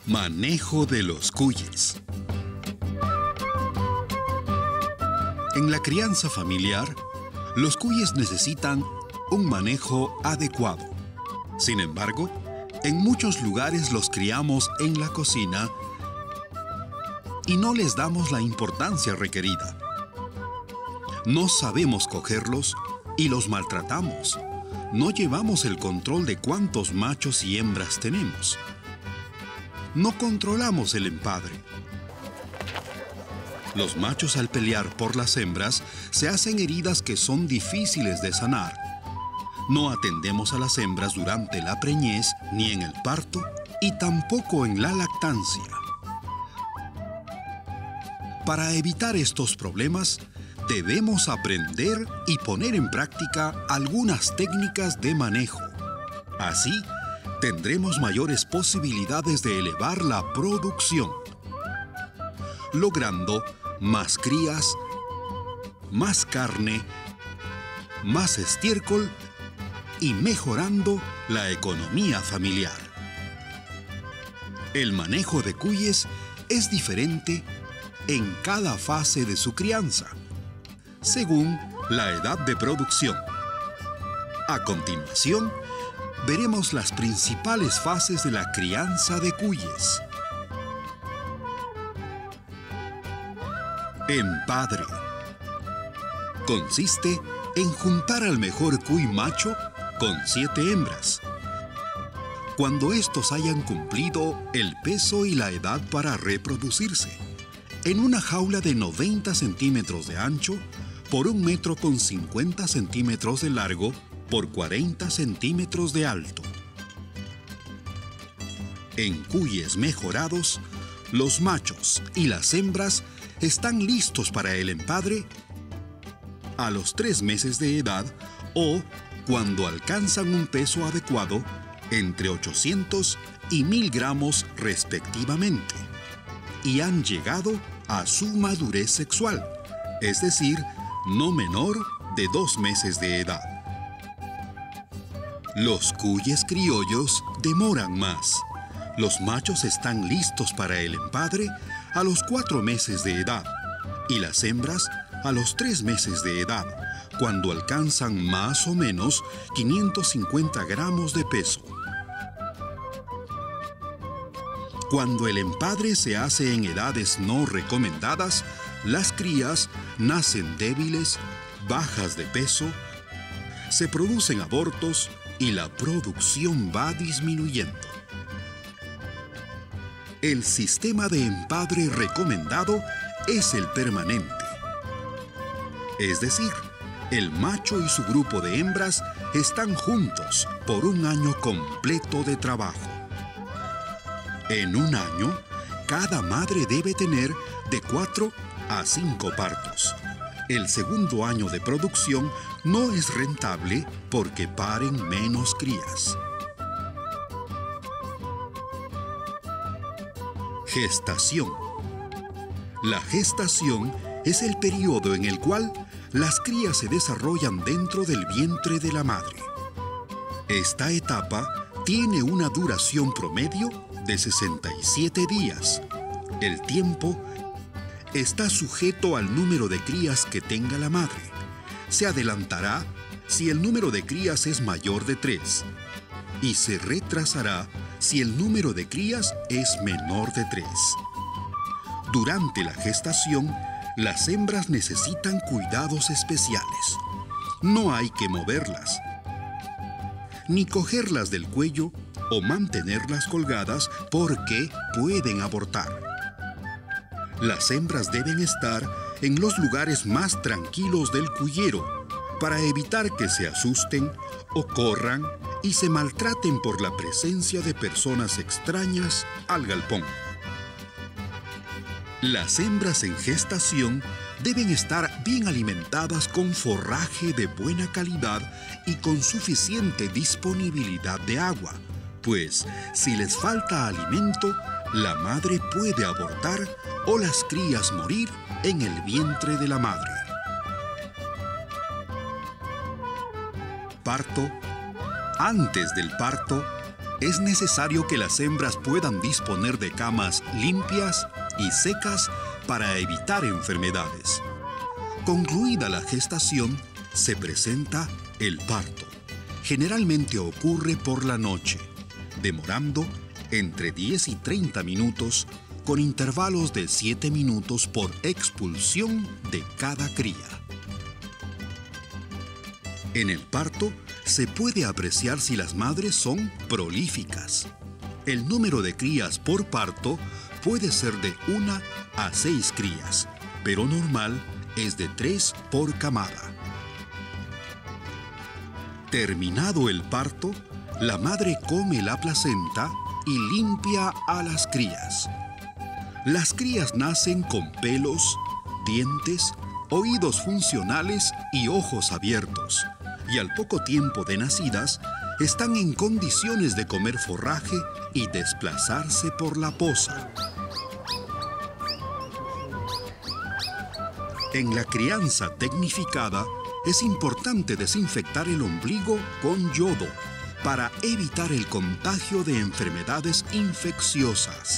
Manejo de los cuyes. En la crianza familiar, los cuyes necesitan un manejo adecuado. Sin embargo, en muchos lugares los criamos en la cocina y no les damos la importancia requerida. No sabemos cogerlos y los maltratamos. No llevamos el control de cuántos machos y hembras tenemos. No controlamos el empadre. Los machos al pelear por las hembras se hacen heridas que son difíciles de sanar. No atendemos a las hembras durante la preñez ni en el parto y tampoco en la lactancia. Para evitar estos problemas, debemos aprender y poner en práctica algunas técnicas de manejo. Así, tendremos mayores posibilidades de elevar la producción, logrando más crías, más carne, más estiércol y mejorando la economía familiar. El manejo de cuyes es diferente en cada fase de su crianza, según la edad de producción. A continuación, veremos las principales fases de la crianza de cuyes. Empadre. Consiste en juntar al mejor cuy macho con 7 hembras. Cuando estos hayan cumplido el peso y la edad para reproducirse, en una jaula de 90 centímetros de ancho por 1 metro con 50 centímetros de largo por 40 centímetros de alto. En cuyes mejorados, los machos y las hembras están listos para el empadre a los 3 meses de edad o cuando alcanzan un peso adecuado entre 800 y 1000 gramos respectivamente y han llegado a su madurez sexual, es decir, no menor de 2 meses de edad. Los cuyes criollos demoran más. Los machos están listos para el empadre a los 4 meses de edad y las hembras a los 3 meses de edad, cuando alcanzan más o menos 550 gramos de peso. Cuando el empadre se hace en edades no recomendadas, las crías nacen débiles, bajas de peso, se producen abortos y la producción va disminuyendo. El sistema de empadre recomendado es el permanente. Es decir, el macho y su grupo de hembras están juntos por 1 año completo de trabajo. En 1 año, cada madre debe tener de 4 a 5 partos. El segundo año de producción no es rentable porque paren menos crías. Gestación. La gestación es el periodo en el cual las crías se desarrollan dentro del vientre de la madre. Esta etapa tiene una duración promedio de 67 días. El tiempo está sujeto al número de crías que tenga la madre. Se adelantará si el número de crías es mayor de 3 y se retrasará si el número de crías es menor de 3. Durante la gestación, las hembras necesitan cuidados especiales. No hay que moverlas, ni cogerlas del cuello o mantenerlas colgadas porque pueden abortar. Las hembras deben estar en los lugares más tranquilos del cuyero para evitar que se asusten o corran y se maltraten por la presencia de personas extrañas al galpón. Las hembras en gestación deben estar bien alimentadas con forraje de buena calidad y con suficiente disponibilidad de agua, pues si les falta alimento, la madre puede abortar o las crías morir en el vientre de la madre. Parto. Antes del parto, es necesario que las hembras puedan disponer de camas limpias y secas para evitar enfermedades. Concluida la gestación, se presenta el parto. Generalmente ocurre por la noche, demorando entre 10 y 30 minutos, con intervalos de 7 minutos por expulsión de cada cría. En el parto se puede apreciar si las madres son prolíficas. El número de crías por parto puede ser de 1 a 6 crías, pero normal es de 3 por camada. Terminado el parto, la madre come la placenta y limpia a las crías. Las crías nacen con pelos, dientes, oídos funcionales y ojos abiertos, y al poco tiempo de nacidas están en condiciones de comer forraje y desplazarse por la poza. En la crianza tecnificada, es importante desinfectar el ombligo con yodo para evitar el contagio de enfermedades infecciosas.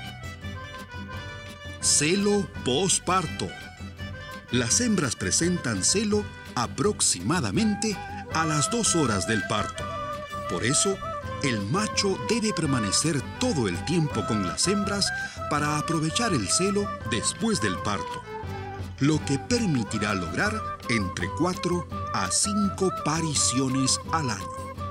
Celo posparto. Las hembras presentan celo aproximadamente a las 2 horas del parto. Por eso, el macho debe permanecer todo el tiempo con las hembras para aprovechar el celo después del parto, lo que permitirá lograr entre 4 a 5 pariciones al año.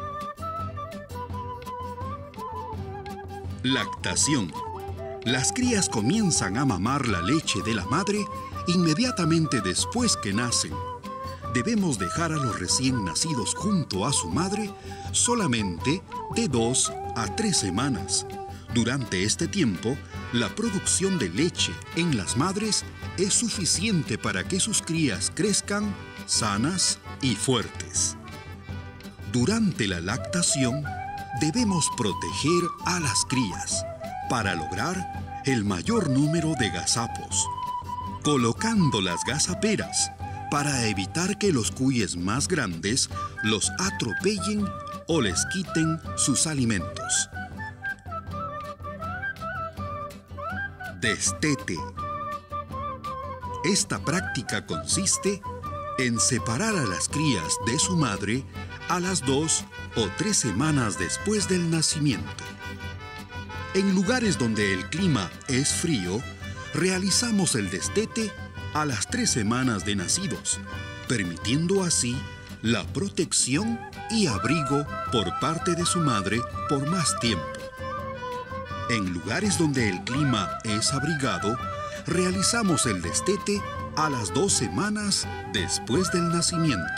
Lactación. Las crías comienzan a mamar la leche de la madre inmediatamente después que nacen. Debemos dejar a los recién nacidos junto a su madre solamente de 2 a 3 semanas. Durante este tiempo, la producción de leche en las madres es suficiente para que sus crías crezcan sanas y fuertes. Durante la lactación, debemos proteger a las crías para lograr el mayor número de gazapos, colocando las gazaperas para evitar que los cuyes más grandes los atropellen o les quiten sus alimentos. Destete. Esta práctica consiste en separar a las crías de su madre a las 2 o 3 semanas después del nacimiento. En lugares donde el clima es frío, realizamos el destete a las 3 semanas de nacidos, permitiendo así la protección y abrigo por parte de su madre por más tiempo. En lugares donde el clima es abrigado, realizamos el destete a las 2 semanas después del nacimiento.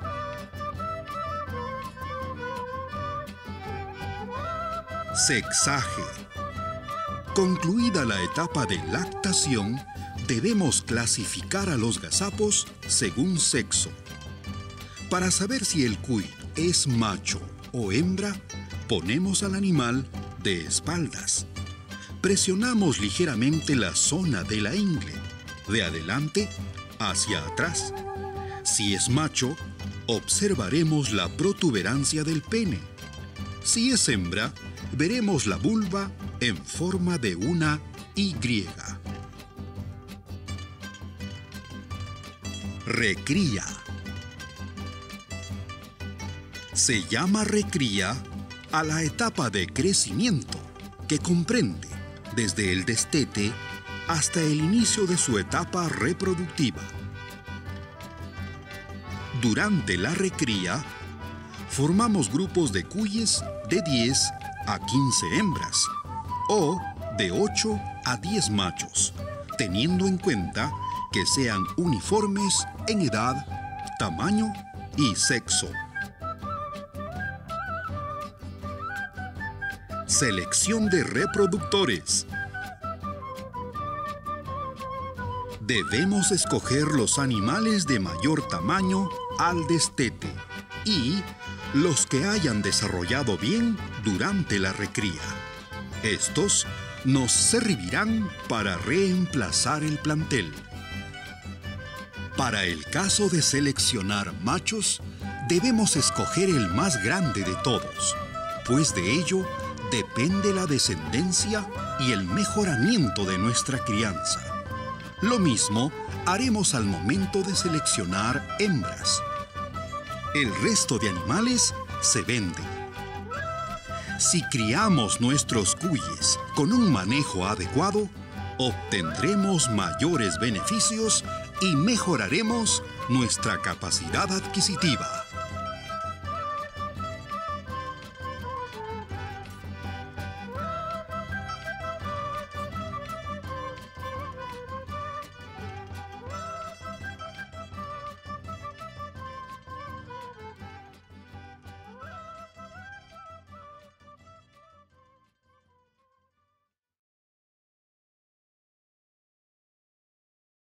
Sexaje. Concluida la etapa de lactación, debemos clasificar a los gazapos según sexo. Para saber si el cuy es macho o hembra, ponemos al animal de espaldas. Presionamos ligeramente la zona de la ingle, de adelante hacia atrás. Si es macho, observaremos la protuberancia del pene. Si es hembra, veremos la vulva en forma de una Y. Recría. Se llama recría a la etapa de crecimiento, que comprende desde el destete hasta el inicio de su etapa reproductiva. Durante la recría, formamos grupos de cuyes de 10 a 15 hembras o de 8 a 10 machos, teniendo en cuenta que sean uniformes en edad, tamaño y sexo. Selección de reproductores. Debemos escoger los animales de mayor tamaño al destete y los que hayan desarrollado bien durante la recría. Estos nos servirán para reemplazar el plantel. Para el caso de seleccionar machos, debemos escoger el más grande de todos, pues de ello depende la descendencia y el mejoramiento de nuestra crianza. Lo mismo haremos al momento de seleccionar hembras. El resto de animales se venden. Si criamos nuestros cuyes con un manejo adecuado, obtendremos mayores beneficios y mejoraremos nuestra capacidad adquisitiva.